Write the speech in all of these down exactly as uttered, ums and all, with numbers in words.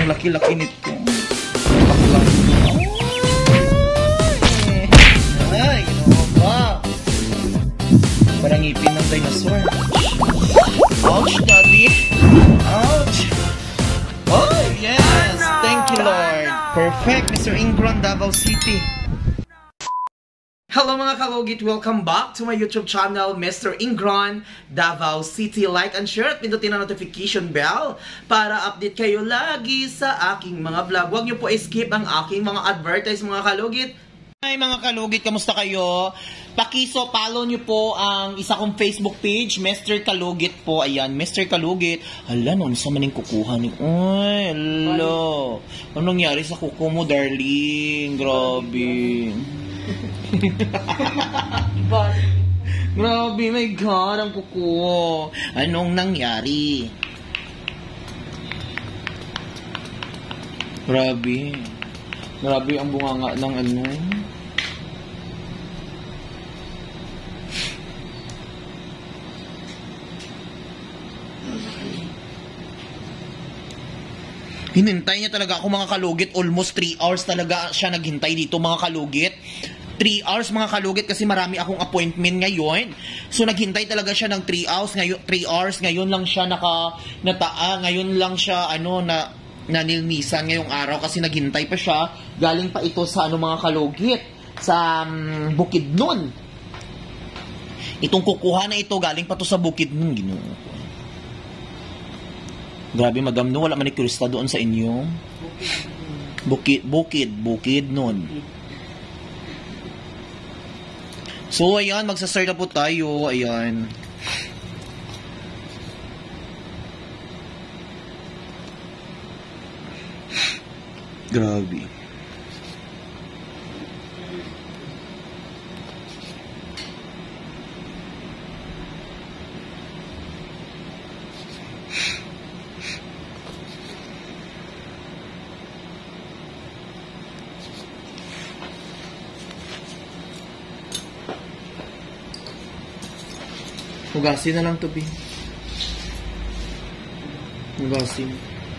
Ang laki-laki nito. Baklang. Ay, ginawa ba? Parang ngipin ng dinosaur. Ouch, daddy. Ouch. Oh, yes. Thank you, Lord. Perfect, Mister Ingron, Davao City. Hello mga kalugit! Welcome back to my YouTube channel, Mister Ingron, Davao City. Like and share at pindutin ang notification bell para update kayo lagi sa aking mga vlog. Huwag niyo po skip ang aking mga advertise mga kalugit. Hi mga kalugit, kamusta kayo? Pakiso, follow niyo po ang isa kong Facebook page, Mister Kalugit po. Ayan, Mister Kalugit. Hala, noon sa maning kukuha ni... Ay, hala. Anong nangyari sa kuko mo, darling? Grabe. Grabe, my God, ang kuko. Anong nangyari? Grabe. Grabe ang bunganga ng ano. Hinintay niya talaga ako mga kalugit. Almost three hours talaga siya naghintay dito mga kalugit. three hours mga kalugit kasi marami akong appointment ngayon. So naghintay talaga siya ng three hours. Ngayon, three hours. Ngayon lang siya naka, nataa. Ngayon lang siya ano, na, nanilmisan ngayong araw kasi naghintay pa siya. Galing pa ito sa ano mga kalugit. Sa um, Bukidnon. Itong kukuha na ito, galing pa to sa Bukidnon. Ginoo. Grabe, madam, no? Wala man ni Krista doon sa inyo. Bukid, bukid, bukid nun. So, ayan, magsastart na po tayo. Ayan. Grabe. Hugasin na lang to, Bi. Hugasin.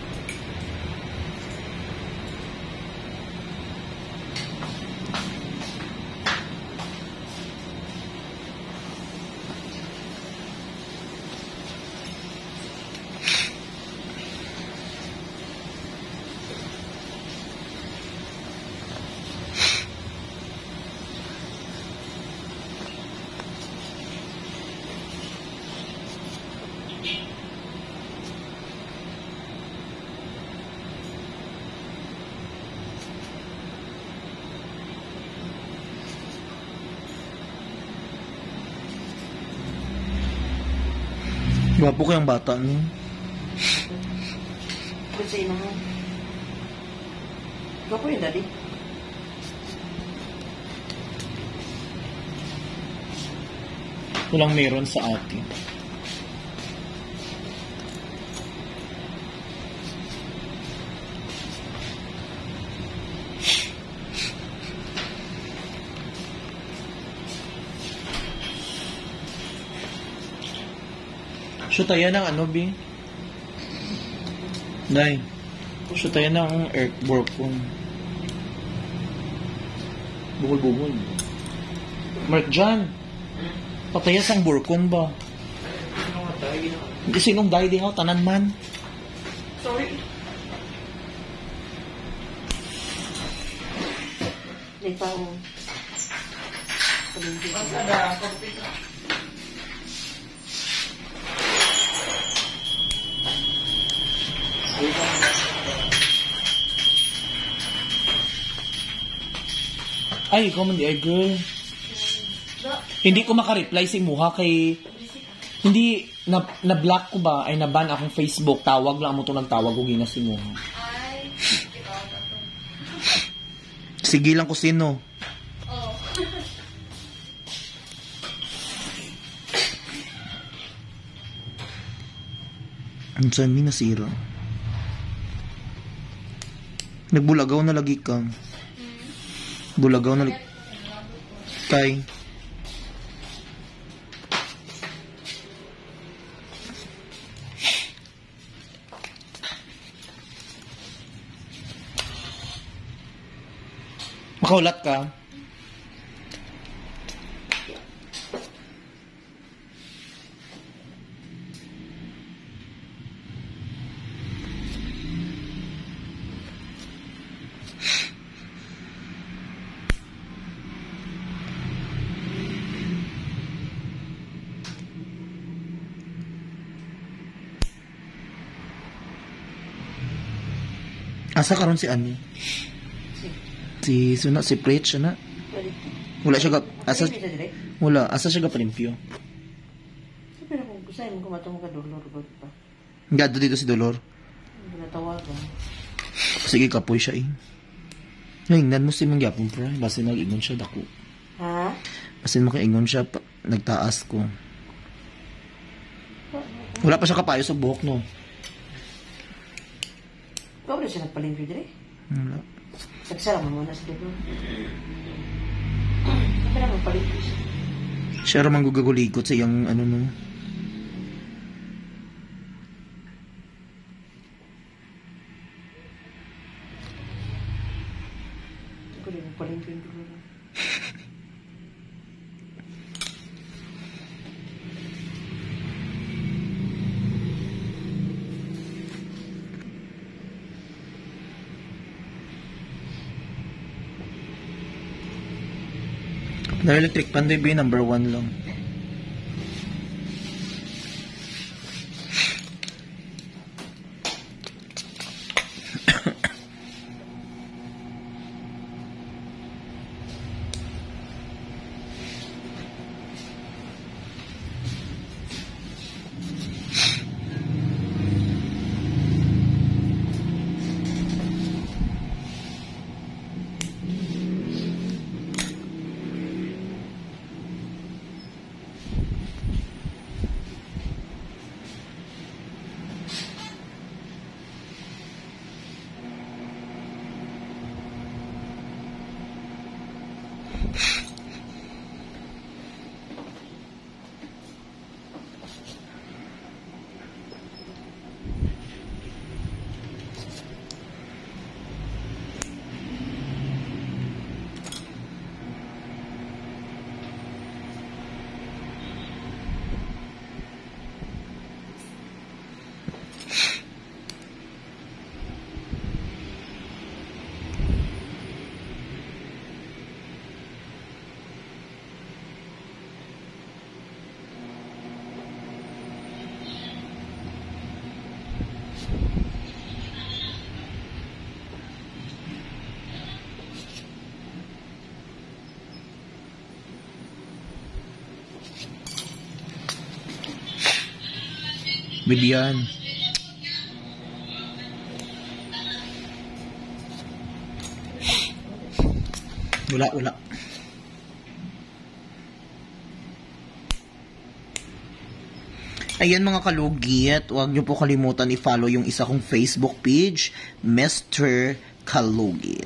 Gwapo ko yung bata niyo. Kasi na mo. Gwapo yung daddy. Walang meron sa atin. Shoot tayo ng ano, Bi? Day. Shoot tayo ng earthwork kung bukol-bukol. Mark John. Patayas ang burkon ba? Hindi sinong day di ha? Tanan man. Sorry. May pang... Ang sada, kompito. Ay, ikaw man di ay girl. Hindi ko makareply si Muha kay... Hindi, na, na-block ko ba? Ay, na-ban akong Facebook. Tawag lang mo ito nagtawag kung gina si Muha. Ay, sige lang ko sino. oh. Ang saan mi nasira? Nagbulagaw na lagi kang. Bulagaw na lagi. Kay. Pakaulat ka. Asa karon si Ani? Si. Si Suna, si Preach, ana? Balik. Wala siya ga... Asa, Hindi na direct. wala, asa siya ga palimpyo. Pero kung gusto mo kumatong ka dolor ba pa. Gado dito si Dolor. Hindi na tawagan. Sige, kapoy siya eh. Nahingnan mo si Mangyapon, pre. Basin mag-ingon siya, dako. Ha? Basin makaingon siya, pa, nagtaas ko. Wala pa siya kapayo sa buhok, no? Ikaw na siya nagpalimpyo dire? Wala. Nagsara mo muna sa dolor. Ito na magpalimpyo siya. Siya ramang gugagulikot sa iyang, ano, no? Ito na magpalimpyo yung dolor. Na electric pan, baby, number one lang. Bibian. Wala, wala. Ayan mga kalugit, huwag niyo po kalimutan i-follow yung isa kong Facebook page, Mister Kalugit.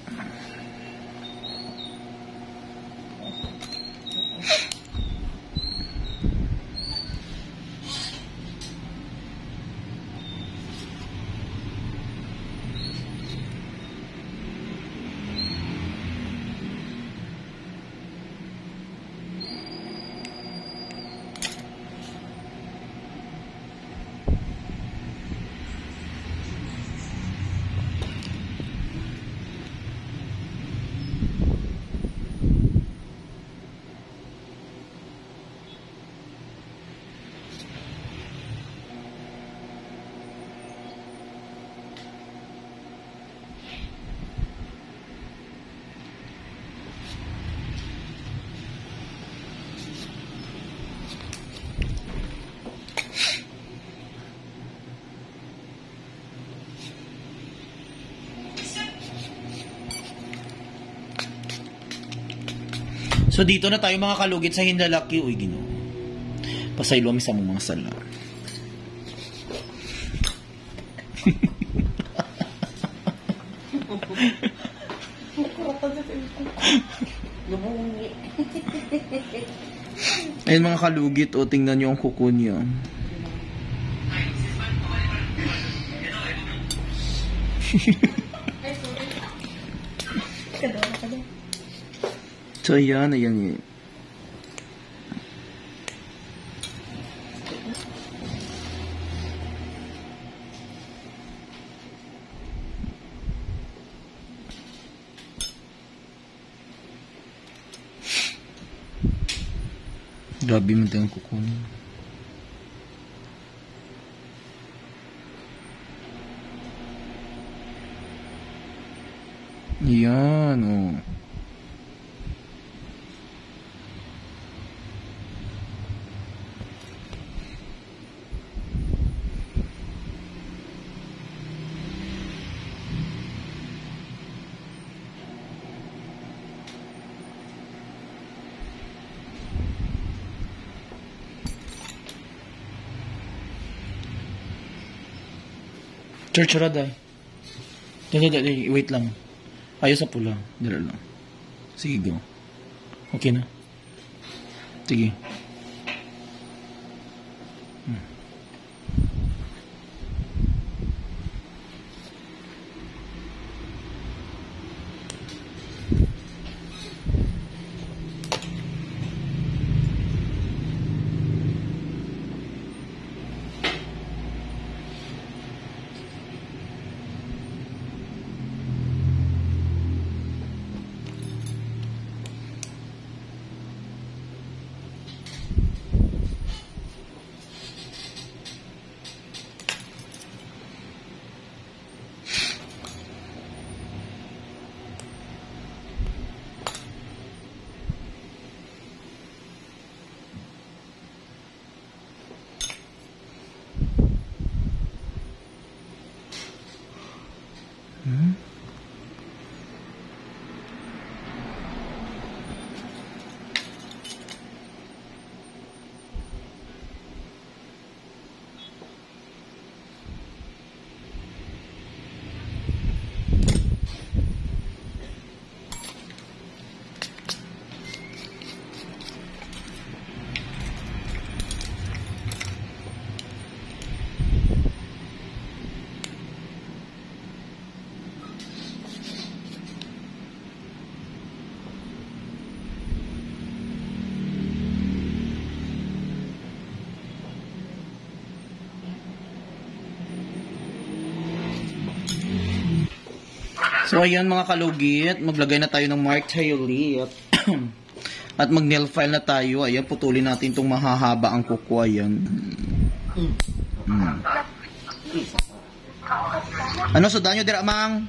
So dito na tayo mga kalugit sa Hindalaki. Uy, Ginoo. Pasaylo kami sa mga sala. Lumungi. Ayun mga kalugit, o tingnan nyo ang kuko niya. Kadala ka So, ayan, ayan yun. Grabe mo tayong kukunin. Yan, oh. Church Raday. Dali, dali, wait lang. Ayaw sa pula. Dala lang. Sige, go. Okay na? Sige. Hmm. Hmm? So, ayan mga kalugit, maglagay na tayo ng mark tail lip. At mag-nail file na tayo. Ayan, putulin natin itong mahahaba ang kuko. Ayan. Hmm. Ano, sudan nyo, dira, mang?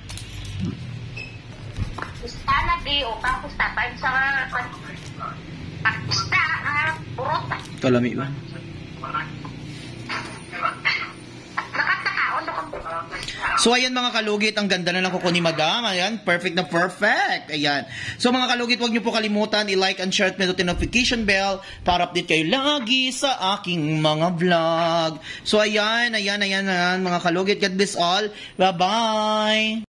Sana di, o tapos tapay sa pakista, burot. Kalami ba? So, ayan mga kalugit, ang ganda na ng kuko ni Madam. Ayan, perfect na perfect. Ayan. So, mga kalugit, huwag niyo po kalimutan i-like and share at pindutin notification bell para update kayo lagi sa aking mga vlog. So, ayan, ayan, ayan, ayan mga kalugit. God bless all. Bye-bye!